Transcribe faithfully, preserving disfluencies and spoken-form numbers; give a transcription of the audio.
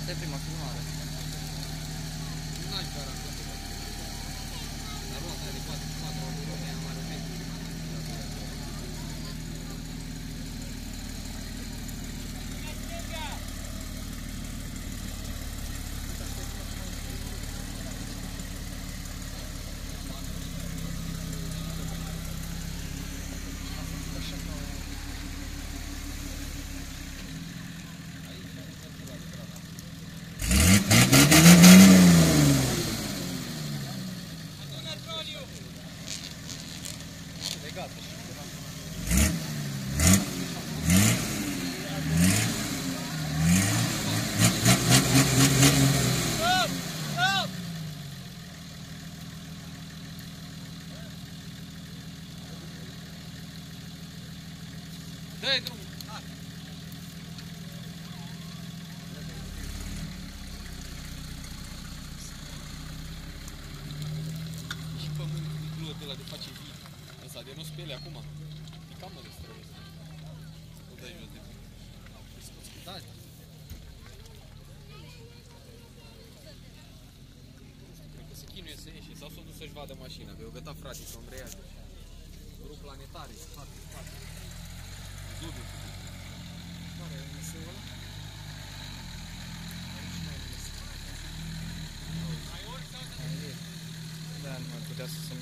Asta e prima filmare. N-aș garanta. Dar roata de patru patru ori e mare pentru. Dă-i drumul! Hai! Și pământul cu glot ăla de face vii. Ăsta de nu spele acum. E cam mă destrăvesc. O dai jos de mine. Îi scoți cu dai. Cred că se chinuie să ieși. Sau s-o dus să-și vadă mașina. Că eu găta frate, să-o îndreiază. Grup planetare. Foarte, foarte. Zubiu. Care e museul ăla? Da, nu mai putea să se